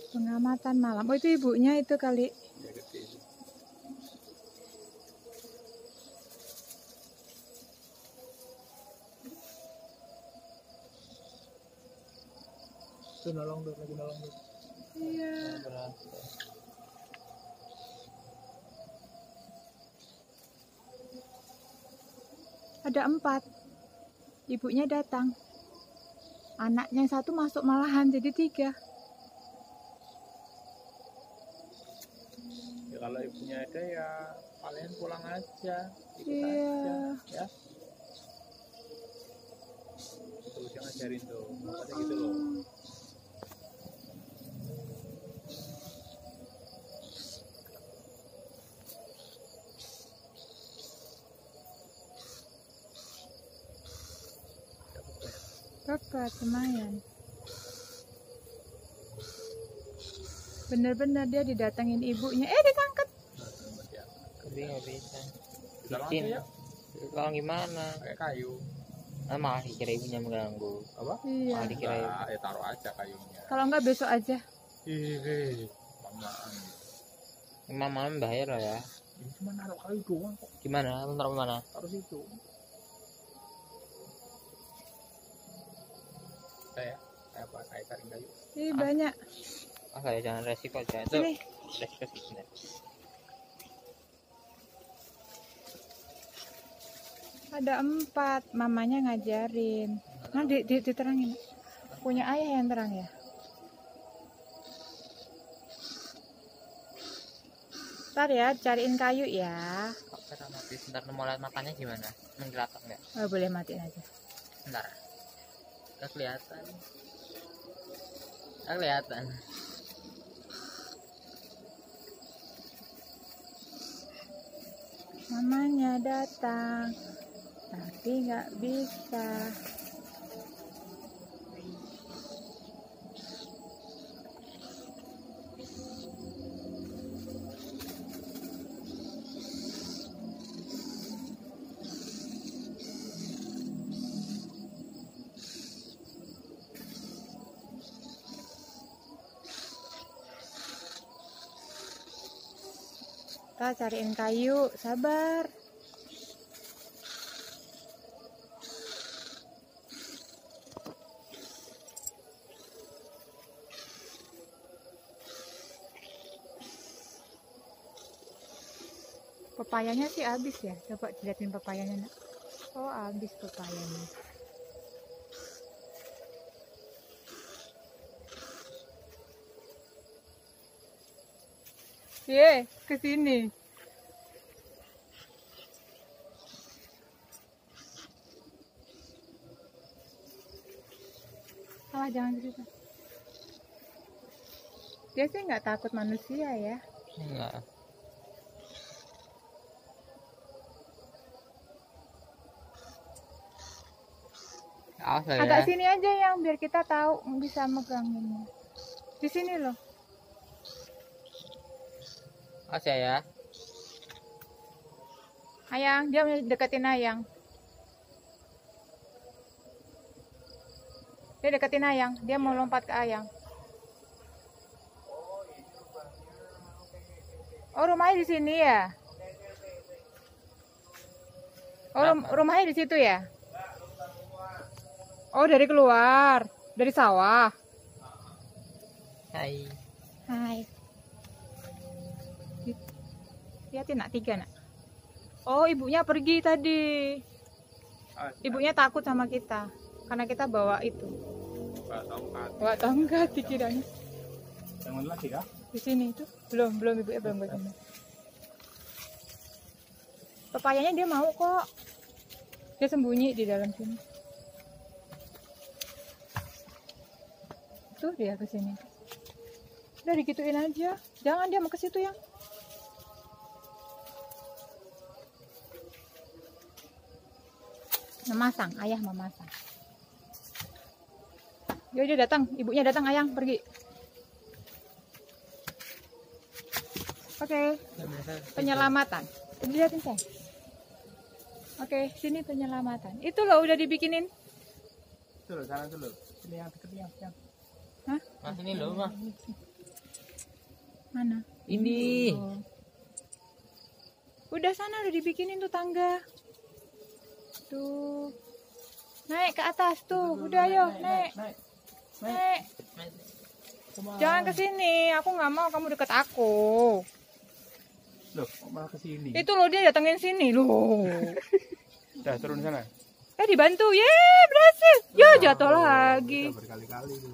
Pengamatan malam. Oh, itu ibunya itu kali. Ya, gede. Tuh nolong tuh, lagi nolong tuh. Iya. Ada 4. Ibunya datang. Anaknya yang 1 masuk malahan jadi 3. Ya kalau ibunya ada ya kalian pulang aja, ikut Iya. aja, ya. Tuh dia ngajarin tuh, makanya gitu loh. Dapat lumayan. Bener-bener dia didatengin ibunya. Ditangkap. Tapi nggak bisa. Tolong Izin. ya, Tolong gimana? pakai kayu. Malah dikira ibunya mengganggu. Apa? Iya. Malah dikira ibu. Nah, ya taruh aja kayunya. Kalau enggak besok aja. Ih, lamaan. Emang malam bahaya lah ya. Ini cuma naruh kayu doang kok. Gimana? Taruh mana? Taruh situ. Kayak apa? Kayak taring kayu. Ih, banyak. Ya jangan resiko aja. Itu Sini. resiko sih. Ada 4. Mamanya ngajarin. Nah, diterangin. Punya ayah yang terang ya. Ntar ya, cariin kayu ya. Kok cara mati? Sebentar mau lihat matanya gimana? Menggelapang nggak? Oh, boleh matiin aja. Bentar. Nggak kelihatan. Nggak kelihatan. Mamanya datang, tapi nggak bisa. Kita cariin kayu, sabar. Pepayanya sih habis ya. Coba dilihatin pepayanya, Nak. Oh, habis pepayanya. Ke sini. Jangan di situ. Dia sih nggak takut manusia ya. Enggak. Agak sini aja yang biar kita tahu bisa meganginnya. Di sini loh. Ya. Ayang, dia deketin Ayang. Dia deketin Ayang, dia mau lompat ke Ayang. Oh, rumahnya di sini ya? Oh, rumahnya di situ ya? Oh, dari keluar, dari sawah. Hai. Lihatin, Nak, 3, Nak. Oh, ibunya pergi tadi. Ibunya takut sama kita karena kita bawa itu. Bawa tongkat dikiranya. Jangan lagi kah? Di sini itu belum ibunya belum begini. Pepayanya dia mau kok. Dia sembunyi di dalam sini. Tuh dia ke sini. Udah digituin aja. Jangan dia mau ke situ yang. Memasang, ayah memasang. Dia datang, ibunya datang, Ayang pergi. Oke. Penyelamatan. Lihatin saya. Oke, sini penyelamatan. Itu loh udah dibikinin. Itu loh, sana dulu. Sini yang deket yang. Hah? Mas ini loh, Mas. Mana? Ini. Oh. Udah sana udah dibikinin tuh tangga. Tuh. Naik ke atas tuh. Udah ayo, naik. Naik. Jangan ke sini. Aku nggak mau kamu deket aku. Loh, kok malah ke sini? Itu loh dia datengin sini loh. Udah turun sana. Dibantu. Yeay, berhasil. Ya jatuh lagi. Udah berkali-kali tuh.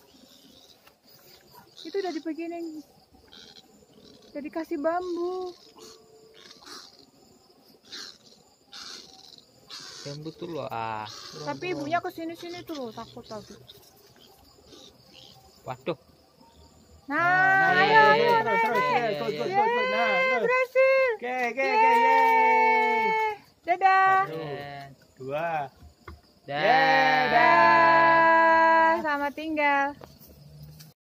Itu udah dibikinin. Udah dikasih bambu. Bambu tuh loh Tapi ibunya ke sini-sini tuh loh, takut tadi. Waduh. Nah, Nah, ayo, ayo, terus, naik, terus, naik. good. Nah, Yeay, terus. berhasil. Oke, Yeay. Dadah. Dan, 2. dan. Dadah. Selamat tinggal.